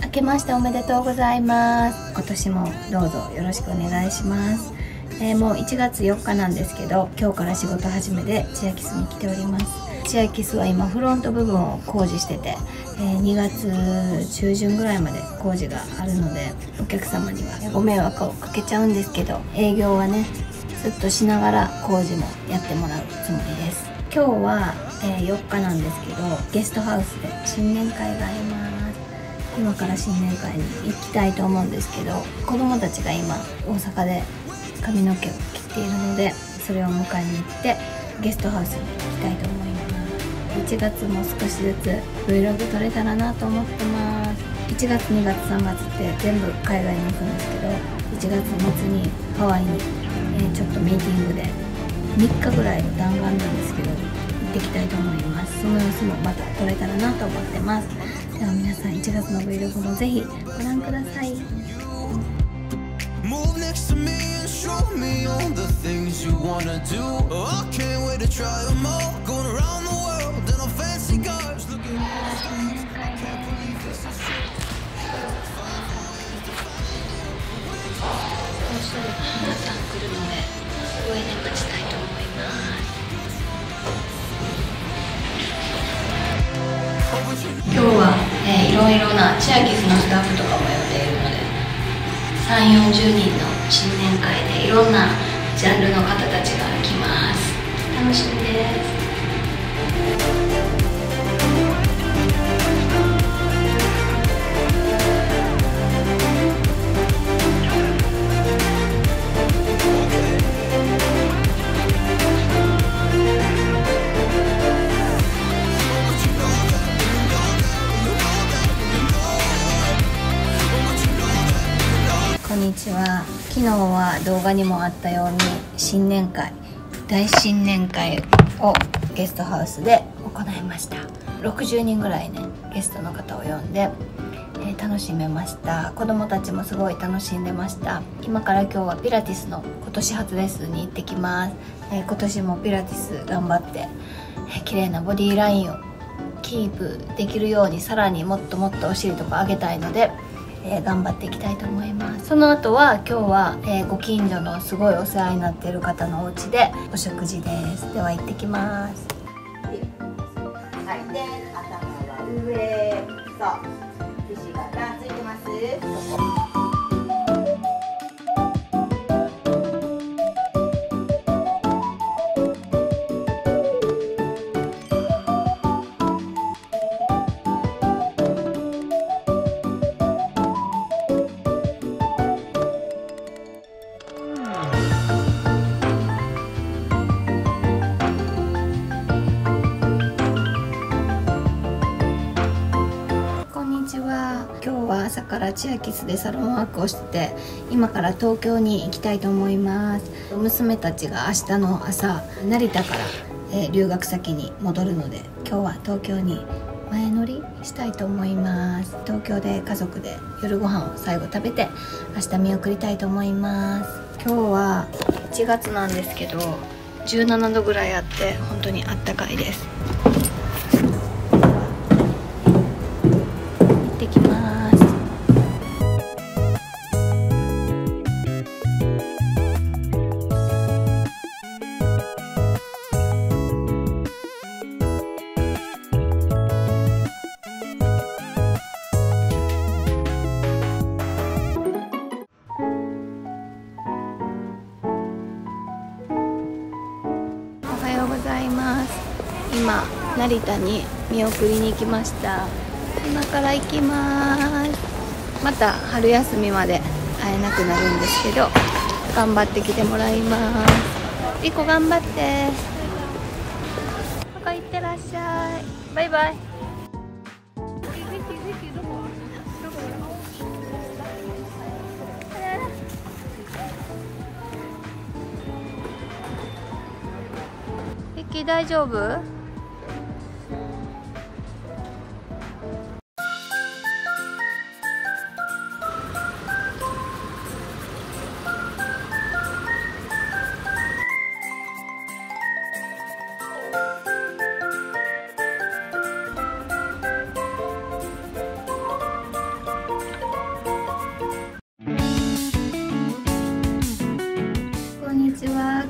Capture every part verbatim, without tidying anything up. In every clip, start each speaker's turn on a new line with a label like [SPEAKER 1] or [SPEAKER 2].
[SPEAKER 1] 明けましておめでとうございます。今年もどうぞよろしくお願いします。えー、もういちがつよっかなんですけど、今日から仕事始めでチアキスに来ております。チアキスは今フロント部分を工事してて、えー、にがつちゅうじゅんぐらいまで工事があるので、お客様にはご迷惑をかけちゃうんですけど、営業はねずっとしながら工事もやってもらうつもりです。今日は、えー、よっかなんですけど、ゲストハウスで新年会があります。今から新年会に行きたいと思うんですけど、子供たちが今大阪で髪の毛を切っているので、それを迎えに行ってゲストハウスに行きたいと思います。いちがつも少しずつ Vlog 撮れたらなと思ってます。いちがつにがつさんがつって全部海外に行くんですけど、いちがつ末にハワイに、えー、ちょっとミーティングでみっかぐらいの弾丸なんですけど行ってきたいと思います。その様子もまた撮れたらなと思ってます。では皆さんいちがつの Vlog もぜひご覧ください。Move next to me and show me all the things you wanna do. Oh, I can't wait to try them all. Going around the world in a fancy cars. Looking at the I can't believe this is true. もうすぐ皆さん来るので上で待ちたいと思います。今日は、えー、いろいろなチアキスのスタッフとかも呼んでいるので、さんじゅうよんじゅうにんの新年会でいろんなジャンルの方たちが来ます。楽しみです。こんにちは。昨日は動画にもあったように新年会、大新年会をゲストハウスで行いました。ろくじゅうにんぐらいねゲストの方を呼んで、えー、楽しめました。子供たちもすごい楽しんでました。今から今日はピラティスの今年初レッスンに行ってきます。えー、今年もピラティス頑張って、えー、綺麗なボディラインをキープできるように、さらにもっともっとお尻とか上げたいので、えー、頑張っていきたいと思います。その後は今日は、えー、ご近所のすごいお世話になっている方のお家でお食事です。では行ってきます。
[SPEAKER 2] はい、で頭は上、そう肘がついてます。
[SPEAKER 1] 今日は朝からチアキスでサロンワークをしてて、今から東京に行きたいと思います。娘たちが明日の朝成田から、えー、留学先に戻るので、今日は東京に前乗りしたいと思います。東京で家族で夜ご飯を最後食べて明日見送りたいと思います。今日はいちがつなんですけどじゅうななどぐらいあって本当にあったかいです。行ってきます。おはようございます。今成田に見送りに行きました。今から行きます。また春休みまで会えなくなるんですけど、頑張ってきてもらいます。リコ頑張って。パパ行ってらっしゃい。バイバイ。リッキー大丈夫？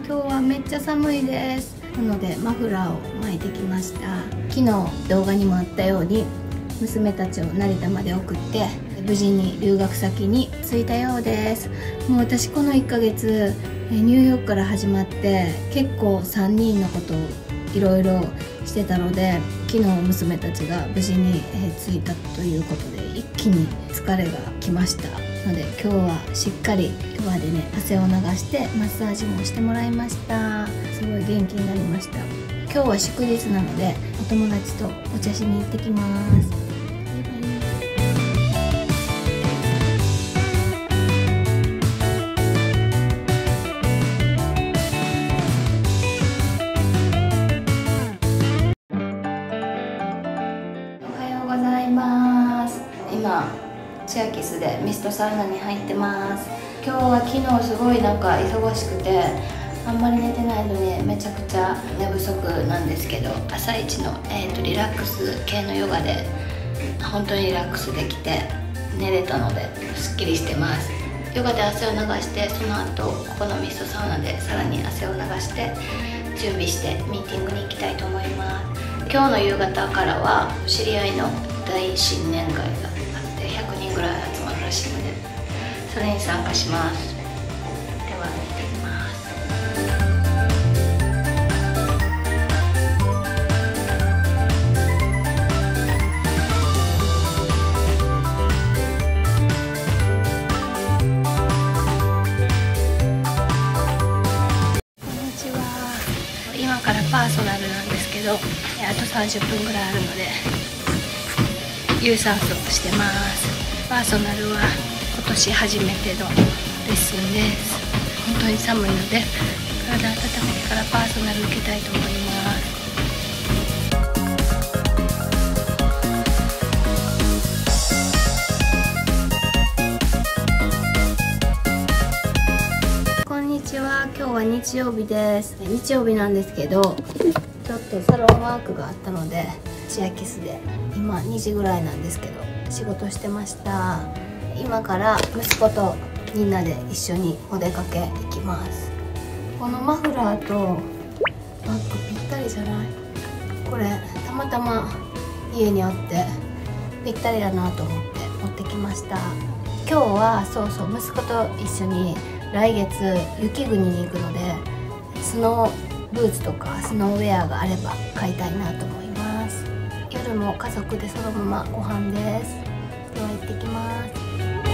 [SPEAKER 1] 今日はめっちゃ寒いです。なのでマフラーを巻いてきました。昨日動画にもあったように娘たちを成田まで送って無事に留学先に着いたようです。もう私このいっかげつニューヨークから始まって結構さんにんのことをいろいろしてたので、昨日娘たちが無事に着いたということで一気に疲れがきましたので、今日はしっかり今日はでね汗を流してマッサージもしてもらいました。すごい元気になりました。今日は祝日なのでお友達とお茶しに行ってきます。今チアキスでミストサウナに入ってます。今日は昨日すごいなんか忙しくてあんまり寝てないのでめちゃくちゃ寝不足なんですけど、朝一の、えー、とリラックス系のヨガで本当にリラックスできて寝れたのですっきりしてます。ヨガで汗を流して、その後ここのミストサウナでさらに汗を流して準備してミーティングに行きたいと思います。今日の夕方からは知り合いの大新年会がひゃくにんぐらい集まるらしいので、それに参加します。では行ってきます。こんにちは。今からパーソナルなんですけど、あとさんじゅっぷんぐらいあるので有酸素をしてます。パーソナルは今年初めてのレッスンです。本当に寒いので体温めてからパーソナル受けたいと思います。こんにちは。今日は日曜日です。日曜日なんですけど、ちょっとサロンワークがあったのでチアキスで今にじぐらいなんですけど仕事してました。今から息子とみんなで一緒にお出かけ行きます。このマフラーとバッグぴったりじゃない？これたまたま家にあってぴったりだなと思って持ってきました。今日はそうそう息子と一緒に来月雪国に行くので、スノーブーツとかスノーウェアがあれば買いたいなと思います。夜も家族でそのままご飯です。では行ってきます。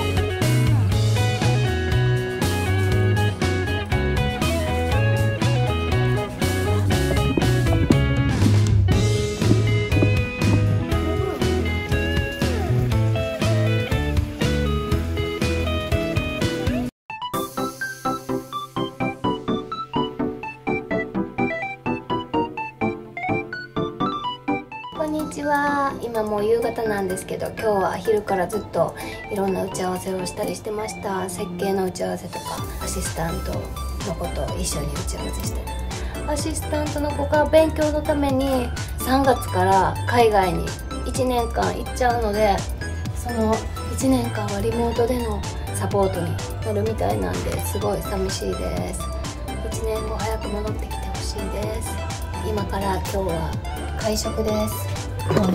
[SPEAKER 1] こんにちは。今もう夕方なんですけど、今日は昼からずっといろんな打ち合わせをしたりしてました。設計の打ち合わせとかアシスタントの子と一緒に打ち合わせしたり、アシスタントの子が勉強のためにさんがつから海外にいちねんかん行っちゃうので、そのいちねんかんはリモートでのサポートになるみたいなんですごい寂しいです。いちねんご早く戻ってきてほしいです。今から今日は会食です。今日の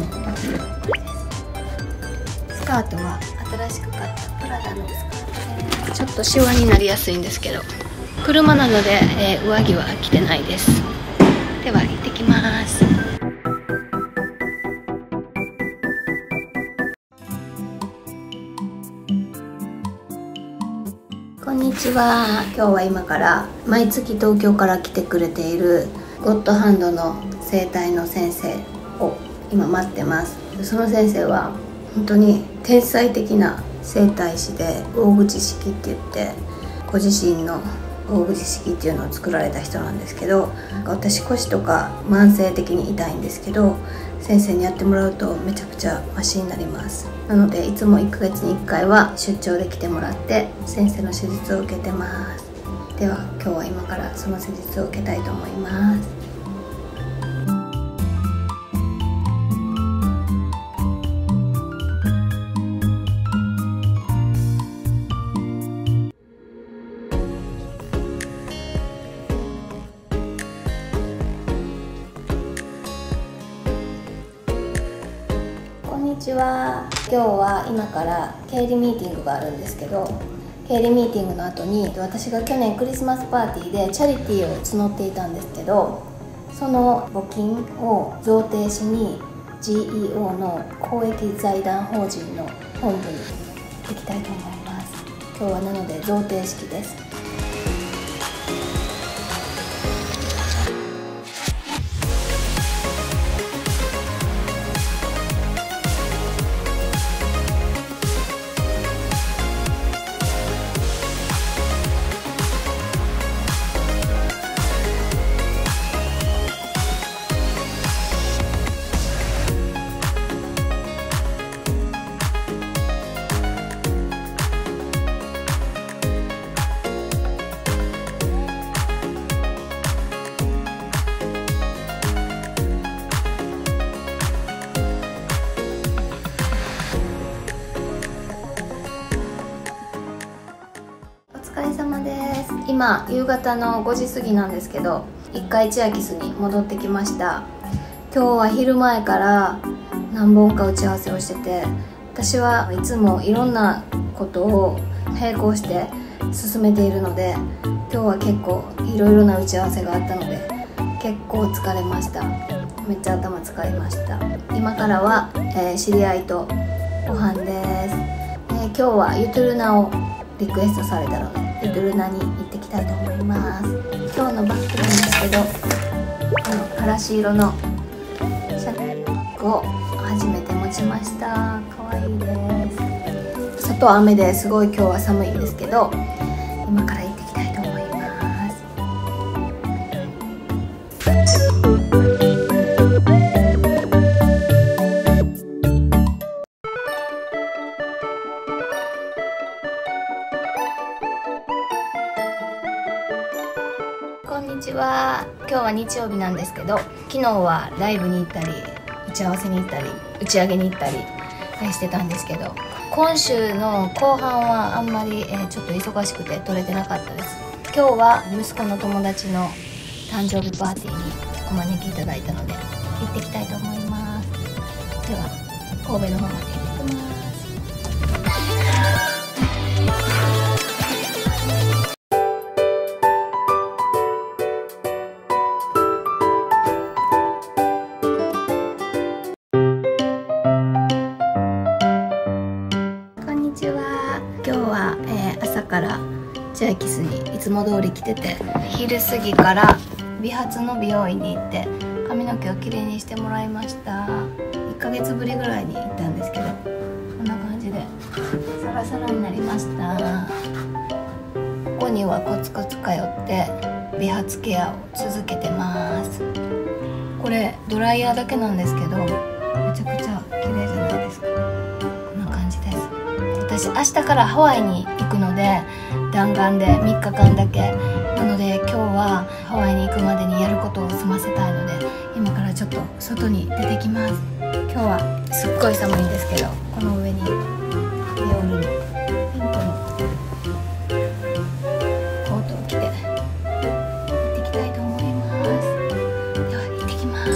[SPEAKER 1] スカートは新しく買ったプラダのスカートです。ちょっとシワになりやすいんですけど、車なので、えー、上着は着てないです。では行ってきます。こんにちは。今日は今から毎月東京から来てくれているゴッドハンドの整体の先生を今待ってます。その先生は本当に天才的な整体師で、大口式って言ってご自身の大口式っていうのを作られた人なんですけど、私腰とか慢性的に痛いんですけど、先生にやってもらうとめちゃくちゃマシになります。なのでいつもいっかげつにいっかいは出張で来てもらって先生の手術を受けてます。では今日は今からその施術を受けたいと思います。 ちは。今日は今から経理ミーティングがあるんですけど、経理ミーティングの後に私が去年クリスマスパーティーでチャリティーを募っていたんですけど、その募金を贈呈しに ジーイーオー の公益財団法人の本部に行ってきたいと思います。今日はなので贈呈式です。お疲れ様です。今夕方のごじ過ぎなんですけど、一回チアキスに戻ってきました。今日は昼前から何本か打ち合わせをしてて、私はいつもいろんなことを並行して進めているので、今日は結構いろいろな打ち合わせがあったので結構疲れました。めっちゃ頭使いました。今からは、えー、知り合いとご飯です。えー、今日はゆとるなをリクエストされたのでゆとるなに行ってきたいと思います。今日のバッグなんですけど、このからし色のシャネルバッグを初めて持ちました。かわいいです。外は雨ですごい今日は寒いんですけど、今から行ってきたいと思います。こんにちは。今日は日曜日なんですけど、昨日はライブに行ったり打ち合わせに行ったり打ち上げに行ったりしてたんですけど、今週の後半はあんまり、えー、ちょっと忙しくて撮れてなかったです。今日は息子の友達の誕生日パーティーにお招きいただいたので行ってきたいと思います。では神戸の方まで行ってきます。今日は、えー、朝からチアキスにいつも通り来てて、昼過ぎから美髪の美容院に行って髪の毛をきれいにしてもらいました。いっかげつぶりぐらいに行ったんですけど、こんな感じでサラサラになりました。ここにはコツコツ通って美髪ケアを続けてます。これドライヤーだけなんですけど、めちゃくちゃ綺麗じゃないですか。こんな感じです。私明日からハワイに行くので弾丸でみっかかんだけなので、今日はハワイに行くまでにやることを済ませたいので今からちょっと外に出てきます。今日はすっごい寒いんですけど、この上にディオールのピンクのコートを着て行ってきたいと思います。では行ってきます。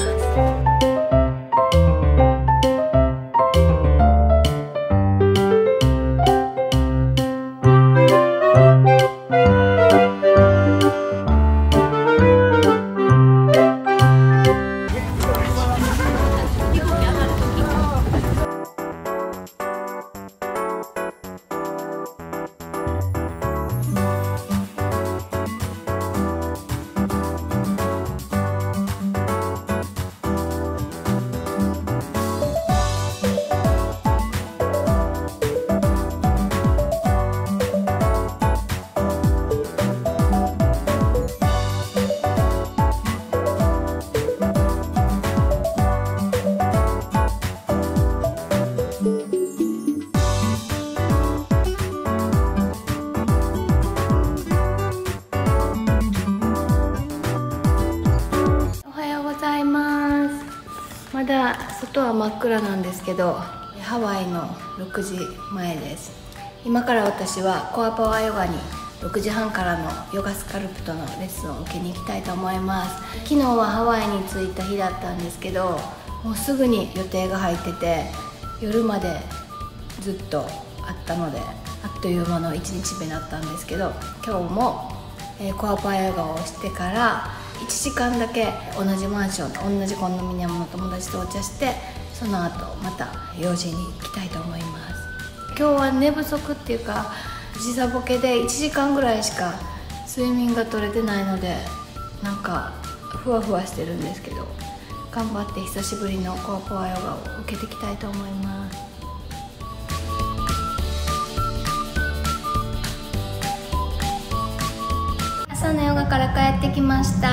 [SPEAKER 1] まだ外は真っ暗なんですけど、ハワイのろくじまえです。今から私はコアパワーヨガにろくじはんからのヨガスカルプトのレッスンを受けに行きたいと思います。昨日はハワイに着いた日だったんですけど、もうすぐに予定が入ってて、 夜までずっとあったので、あっという間のいちにちめだったんですけど、今日も、えー、コアパーヨガをしてからいちじかんだけ同じマンション同じコンドミニアムの友達とお茶して、その後また用事に行きたいと思います。今日は寝不足っていうか時差ボケでいちじかんぐらいしか睡眠が取れてないので、なんかふわふわしてるんですけど、頑張って久しぶりのコアパーヨガを受けていきたいと思います。朝のヨガから帰ってきました。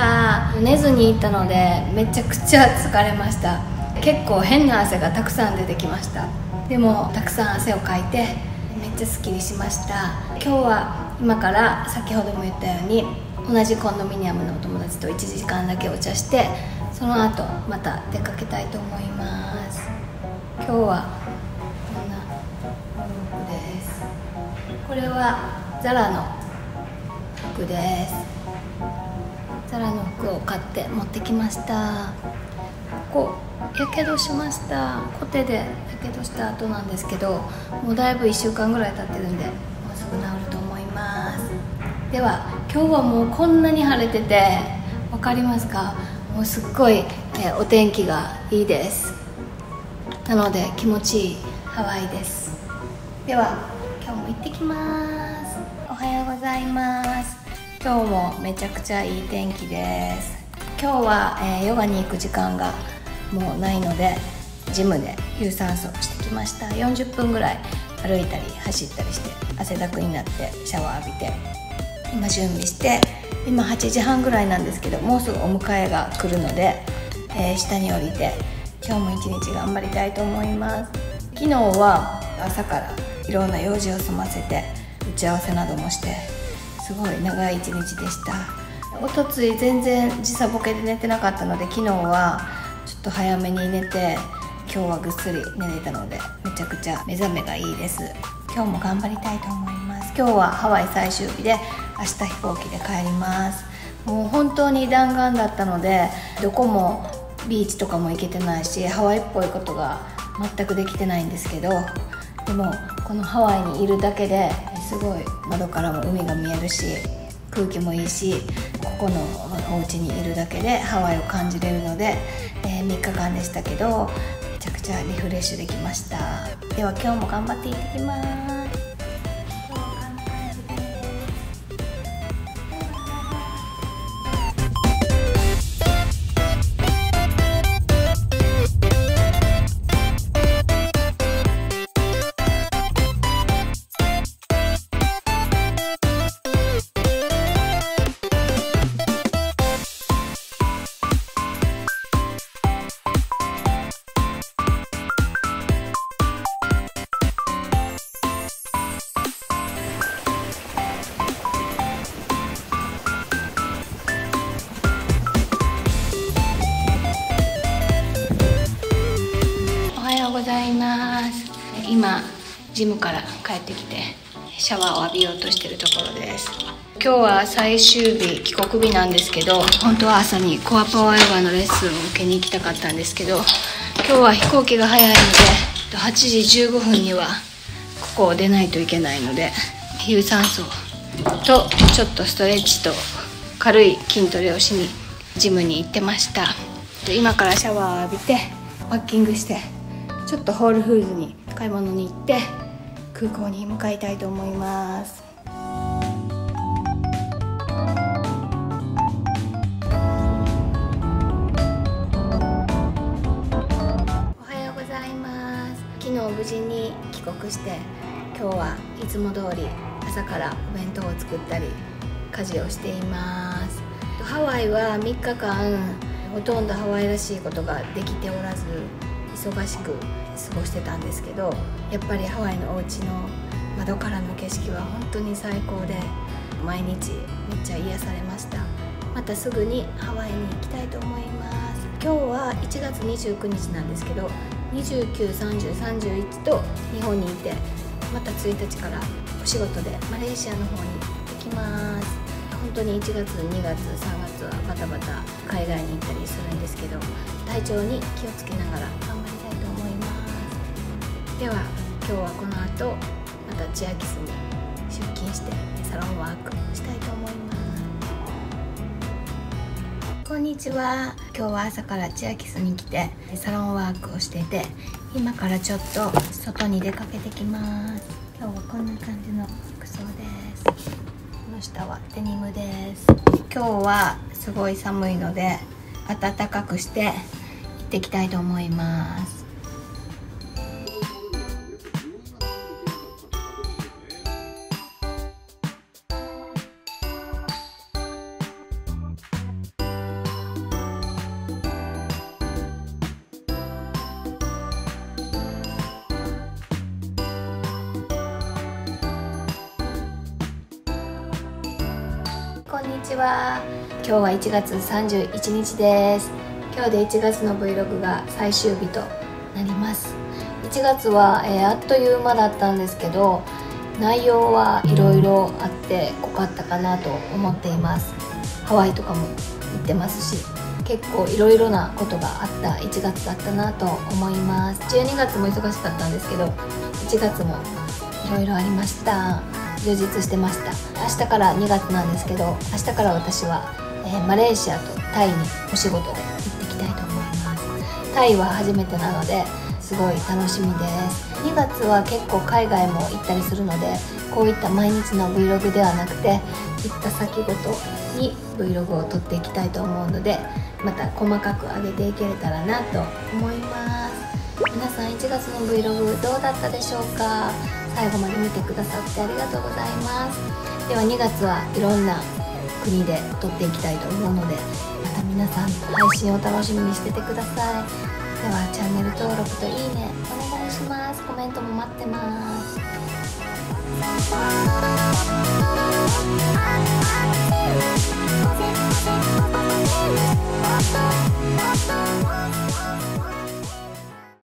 [SPEAKER 1] 寝ずに行ったのでめちゃくちゃ疲れました。結構変な汗がたくさん出てきました。でもたくさん汗をかいてめっちゃすっきりしました。今日は今から先ほども言ったように同じコンドミニアムのお友達といちじかんだけお茶して、その後また出かけたいと思います。今日はこんな服です。これはザラの服です。ザラの服を買って持ってきました。ここやけどしました。コテでやけどした後なんですけど、もうだいぶいっしゅうかんぐらい経ってるんでもうすぐ治ると思います。では今日はもうこんなに晴れてて分かりますか？もうすっごい、えお天気がいいです。なので気持ちいいハワイです。では今日も行ってきます。おはようございます。今日もめちゃくちゃいい天気です。今日は、えー、ヨガに行く時間がもうないので、ジムで有酸素してきました。よんじゅっぷんぐらい歩いたり走ったりして汗だくになってシャワー浴びて今準備して、今はちじはんぐらいなんですけど、もうすぐお迎えが来るので、えー、下に降りて今日も一日頑張りたいと思います。昨日は朝からいろんな用事を済ませて打ち合わせなどもして、すごい長い一日でした。おとつい全然時差ボケで寝てなかったので、昨日はちょっと早めに寝て、今日はぐっすり寝れたのでめちゃくちゃ目覚めがいいです。今日も頑張りたいと思います。今日はハワイ最終日で明日飛行機で帰ります。もう本当に弾丸だったので、どこもビーチとかも行けてないし、ハワイっぽいことが全くできてないんですけど、でもこのハワイにいるだけですごい窓からも海が見えるし空気もいいし、ここのお家にいるだけでハワイを感じれるので、えー、みっかかんでしたけどめちゃくちゃリフレッシュできました。では今日も頑張って行ってきます。ございます。今ジムから帰ってきてシャワーを浴びようとしてるところです。今日は最終日、帰国日なんですけど、本当は朝にコアパワーヨガのレッスンを受けに行きたかったんですけど、今日は飛行機が早いのではちじじゅうごふんにはここを出ないといけないので、有酸素とちょっとストレッチと軽い筋トレをしにジムに行ってました。で今からシャワーを浴びてパッキングして、ちょっとホールフーズに買い物に行って空港に向かいたいと思います。おはようございます。昨日無事に帰国して、今日はいつも通り朝からお弁当を作ったり家事をしています。ハワイはみっかかんほとんどハワイらしいことができておらず忙しく過ごしてたんですけど、やっぱりハワイのお家の窓からの景色は本当に最高で、毎日めっちゃ癒されました。またすぐにハワイに行きたいと思います。今日はいちがつにじゅうくにちなんですけど、にじゅうく、さんじゅう、さんじゅういちと日本にいて、またついたちからお仕事でマレーシアの方に行ってきます。本当にいちがつ、にがつ、さんがつはバタバタ海外に行ったりするんですけど、体調に気をつけながら頑張りたいと思います。 では今日はこの後またチアキスに出勤してサロンワークしたいと思います。こんにちは。今日は朝からチアキスに来てサロンワークをしていて、今からちょっと外に出かけてきます。今日はこんな感じの服装です。この下はデニムです。今日はすごい寒いので暖かくして行ってきたいと思います。こんにちは。今日はいちがつさんじゅういちにちです。今日でいちがつの Vlog が最終日となります。いちがつは、えー、あっという間だったんですけど、内容はいろいろあって濃かったかなと思っています。ハワイとかも行ってますし、結構いろいろなことがあったいちがつだったなと思います。じゅうにがつも忙しかったんですけど、いちがつもいろいろありました。充実してました。明日からにがつなんですけど、明日から私は、えー、マレーシアとタイにお仕事で行ってきたいと思います。タイは初めてなのですごい楽しみです。にがつは結構海外も行ったりするので、こういった毎日の Vlog ではなくて行った先ごとに Vlog を撮っていきたいと思うので、また細かく上げていけれたらなと思います。皆さんいちがつの Vlog どうだったでしょうか。最後まで見てくださってありがとうございます。ではにがつはいろんな国で撮っていきたいと思うので、また皆さん配信を楽しみにしててください。ではチャンネル登録といいねお願いします。コメントも待ってます。